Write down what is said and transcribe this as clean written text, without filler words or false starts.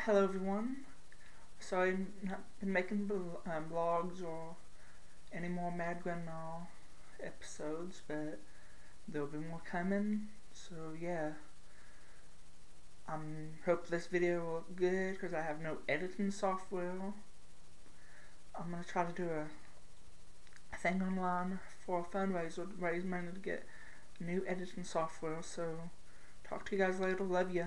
Hello everyone. Sorry I've not been making vlogs or any more Mad Grandma episodes, but there'll be more coming. So yeah, hope this video will look good because I have no editing software. I'm gonna try to do a thing online for a fundraiser to raise money to get new editing software. So talk to you guys later. Love ya.